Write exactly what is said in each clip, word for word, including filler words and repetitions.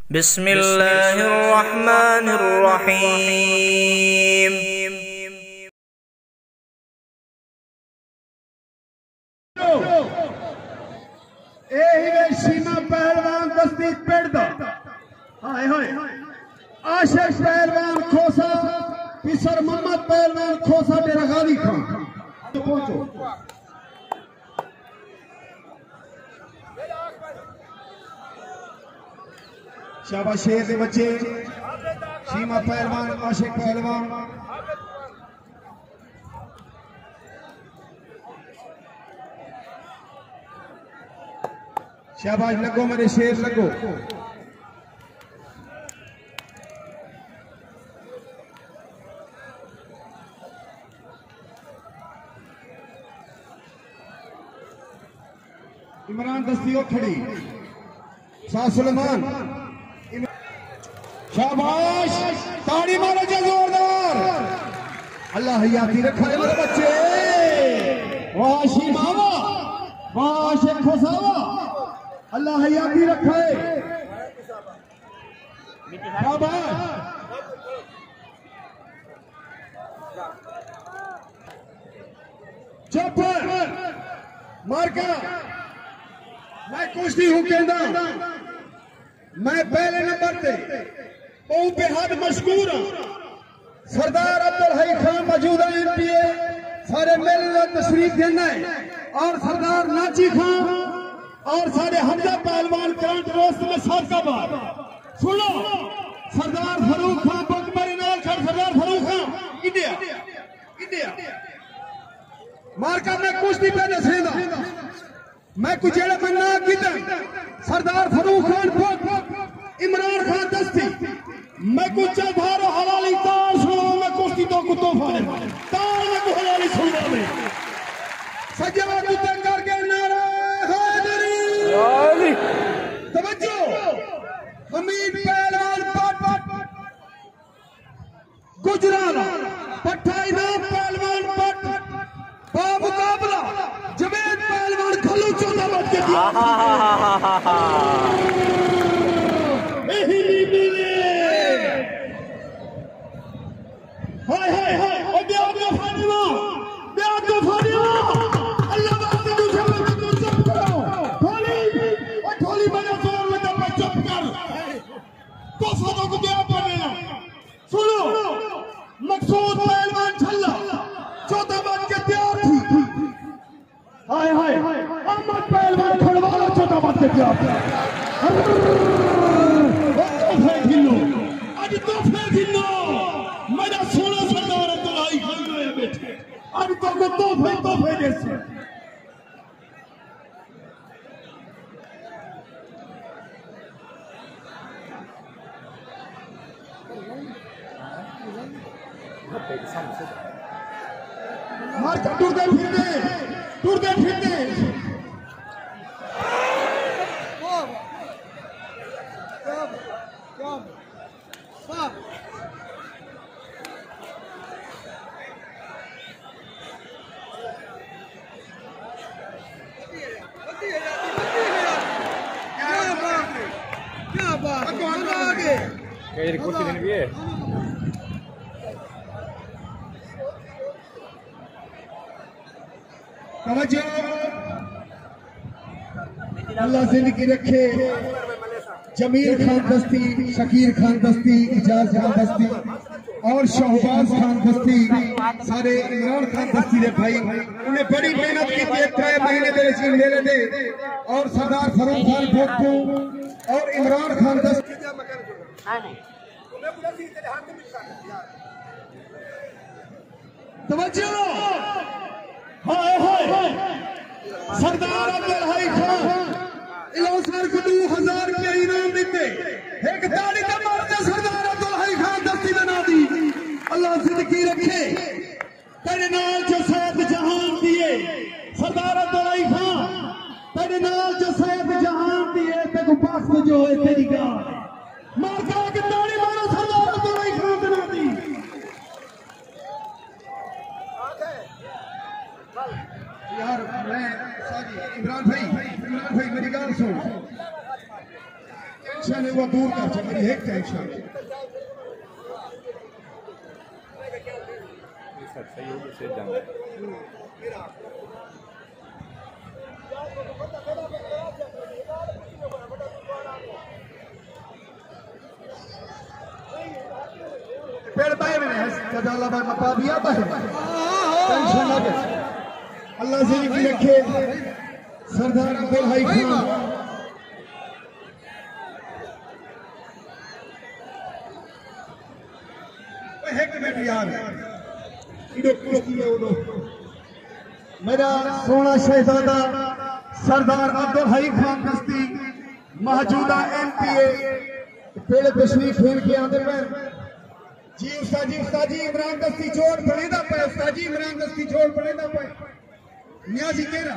बिस्मिल्लाहिर्रहमानिर्रहीम। सीमा पहलवान दस्ती पिंड हाय हाय आशिक पहलवान खोसा पिसर मोहम्मद पहलवान खोसा डेरा गाजी खान पहुंचो। शाबाश शेर दे बच्चे सीमा पहलवान आशिक पहलवान शाबाश लगो मेरे शेर लगो। इमरान दस्ती खड़ी शाह सुलेमान शाबाश ताड़ी मारो जो जोरदार। अल्लाह हयाती रखा है मेरे बच्चे। वाह शीमावा वाह शेख खोसावा अल्लाह हयाती रखा है। शाबाश चुप मारका मैं कुश्ती हूं कहना मैं पहले नंबर पे बहुत बेहद मशहूर हूं। सरदार अब्दुल हई खान मौजूदा एमपीए सारे मेले में तशरीफ देना है और सरदार नाची खान और सारे हमजा पहलवान करंट रोस्ट में साबका बार सुनो सरदार फरूक खान बकमरी नाल खड़ सरदार फरूक खान इंडिया इंडिया मारका मैं कुश्ती पहले सेंदा मैं कुछ जेड़ा मैं ना कीता सरदार फरूक खान इमरान खान दस्ती मैं कुछ धारो हलाली तार सुनो मैं कुश्ती तो कुत्तों फाड़े तार मैं को हलाली सुनवा में सजवा कुत्ते करके नारा हैदरी तवज्जो हमीद पहलवान पट गुजराला पट्टा इनाम पहलवान पट बामुकाबला जवेद पहलवान खलू चौथा बच के हाय हाय हाय ओ ब्याह ब्याह फातिमा ब्याह तो फातिमा अल्लाह बात तू सब तू चुप करो ठोली ओ ठोली बजा जोर में तो चुप कर तो सादों को ब्याह पड़ेगा। सुनो मकसूद पहलवान छल्ला चौथा बात के तैयार थी। हाय हाय अहमद पहलवान खड़वाला चौथा बात के तैयार थी। तो फेंक हिलो आज तो फेंक हिलो मेरा सोना सरदार अब्दुल हई खान में बैठे अब तो को तोहफे तोहफे दे से मार टूटते फिरते टूटते फिरते कुर्सी देनी भी है। अल्लाह जिंदगी रखे जमील खान दस्ती शकीर खान दस्ती इजाज खान दस्ती और शहबाज खान दस्ती सारे इमरान खान दस्ती दे भाई उन्हें बड़ी मेहनत की थी त्रै महीने मेरे से मेले दे और सरदार फरूक खान भोगू और इमरान खान दस्ती तवज्जो हाय हाय सरदार अब्दुल हई खान इलासर को दो हजार रुपया इनाम देते एक ताली तो मारते सरदार अब्दुल हई खान दस्ती बना दी। अल्लाह जिंदगी रखे तेरे नाल जो सैयद जहान दिए सरदार अब्दुल हई खान तेरे नाल जो सैयद जहान दिए तेको बख्त जो है तेरी गाल मारका के ताली मारो सरदार अब्दुल हई खान बना दी। यार मैं इमरान भाई इमरान भाई मेरी गाल सुन टेंशन है थोड़ा दूर कर चल मेरी एक टेंशन सही हो से जाना पेड़ पाए मैंने कदाला भाई मपा दिया भाई टेंशन ना ले अल्लाह से की रखे सरदार अब्दुल हई खान एक मिनट यार इधर क्यों किया उधर मेरा सोना शहजादा सरदार अब्दुल हई खान दस्ती मौजूदा एमपीए पेड़ तशरीफ फेर के आंदे पे जी उस्ताद जी उस्ताद जी इमरान दस्ती छोड़ पड़ेगा पे उस्ताद जी इमरान दस्ती छोड़ पड़ेगा पे नियाजी केरा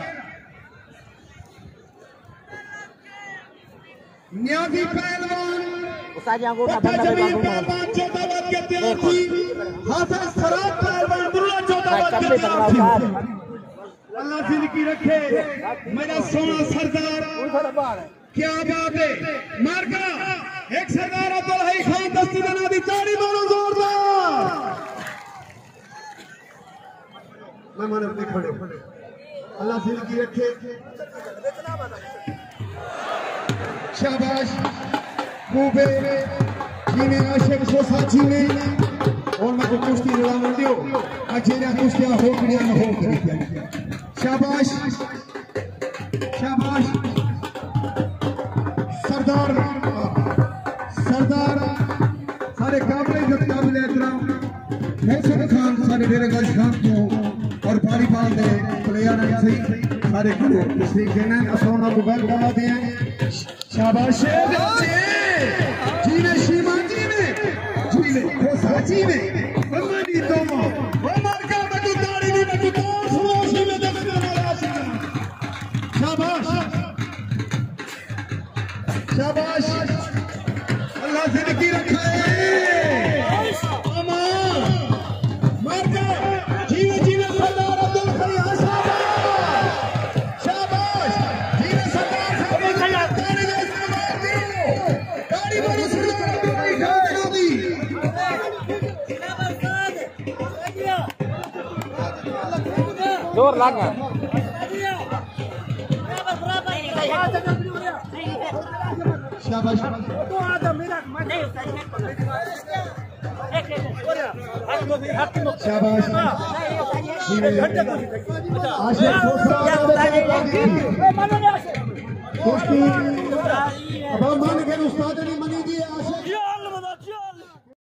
नियाजी पहलवान उस्ताद जी अंगूठा पता बंद जमीन कर पहलवान चौथाबाद के त्यागी हाफिज सराब पहलवान दुल्ला चौथाबाद के त्यागी अल्लाह जिंदगी रखे मेरा सोना सरदार क्या बात है मार्का एक सरदार अब्दुल हई खान दस्ती बना दी ताड़ी मारो जोरदार मैं माने अपने खड़े अल्लाह जिंदगी रखे शाबाश खूबे जीने आशिक सोसाची में और मैं को कुश्ती लड़ा मन दियो अजेना कुश्तियां हो गया न हो करी शाबाश शाबाश सरदार सरदार सारे काबिल इज्जत काबिल एहतराम फैसल खान सारे डेरे गज खान को और पारी पाल दे प्लेयर हैं सही सारे को तस्वीर देना असोना को बैल करा दे शाबाश जीने शीमा जी में जीने खोसाची में अम्मानी तोमो वो मार्का बटू ताड़ी भी बटू तो सुनोशी में दस में राशि शाबाश शाबाश अल्लाह जिंदगी रखाए अमान मार्का जीवे जीवे सरदार अब्दुल हई शाबाश शाबाश जीवे सरदार ताड़ी दे सरदार दियो ताड़ी मारो सरदार अब्दुल हई खान दी जोर लगा शाबाश शाबाश आशिक दोस्ती अब मान के उस्ताद नहीं